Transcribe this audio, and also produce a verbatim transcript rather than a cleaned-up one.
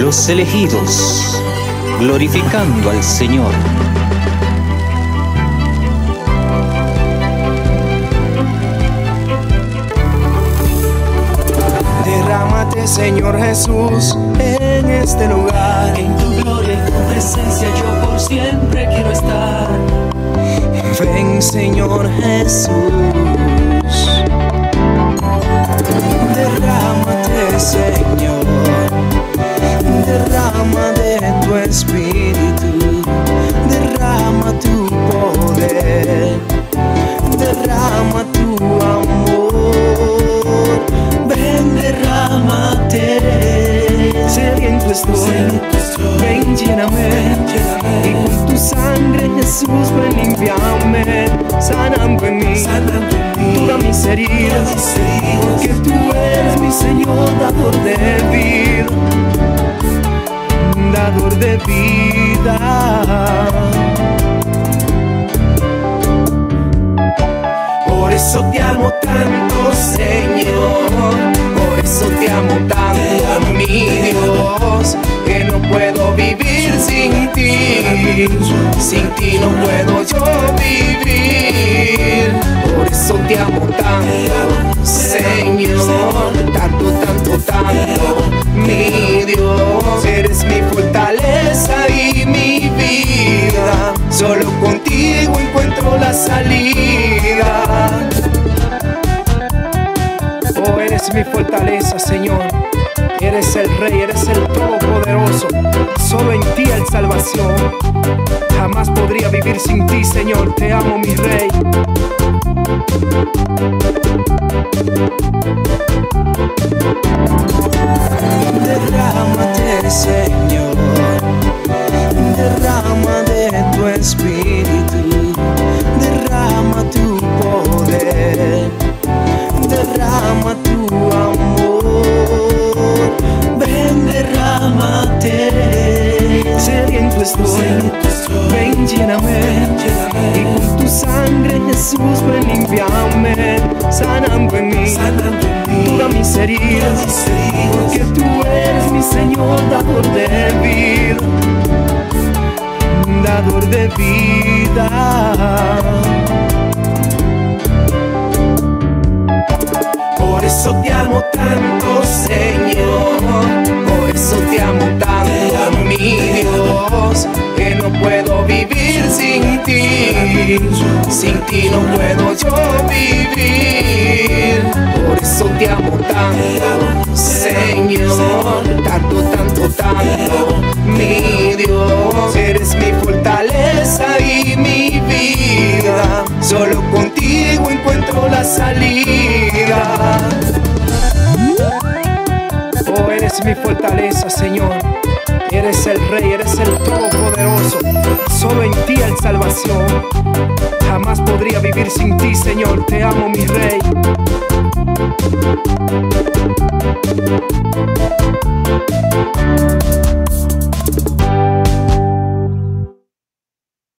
Los elegidos, glorificando al Señor. Derrámate, Señor Jesús, en este lugar. En tu gloria y tu presencia yo por siempre quiero estar. Ven, Señor Jesús. Derrámate, Señor. Derrama de tu espíritu. Derrama tu poder. Derrama tu amor. Ven, derrámate. Sediento estoy. Ven, lléname. Y con tu sangre, Jesús, ven, limpiame. Sanando en mí todas mis heridas. Porque tú eres mi Señor, dador de vida. Dador de vida. Por eso te amo tanto, Señor. Por eso te amo tanto, mi Dios, que no puedo vivir sin ti. Sin ti no puedo yo vivir. Por eso te amo tanto, Señor. Tanto, tanto, tanto, mi Dios. Eres mi fortaleza y mi vida. Solo contigo encuentro la salida. Oh, eres mi fortaleza, Señor. Eres el Rey, eres el Todopoderoso. Solo en ti hay salvación. Jamás podría vivir sin ti, Señor. Te amo, mi Rey. Derrámate, Señor. Derrama de tu espíritu. Derrama tu poder. Derrama tu amor. Ven, derrámate. Sediento estoy. Ven, lléname. Y con tu sangre, Jesús, ven, limpiame. Sanando en mí todas mis heridas. Porque tú eres mi Señor, dador de vida. Dador de vida. Por eso te amo tanto, Señor. Por eso te amo tanto, mi Dios, que no puedo vivir sin ti. Sin ti no puedo yo vivir. Por eso te amo tanto, Señor. Tanto, tanto, tanto, mi Dios. Eres mi fortaleza y mi vida. Solo contigo encuentro la salida. Oh, eres mi fortaleza, Señor. Eres el Rey, eres el Todopoderoso. Solo en ti hay salvación. Jamás podría vivir sin ti, Señor. Te amo, mi Rey.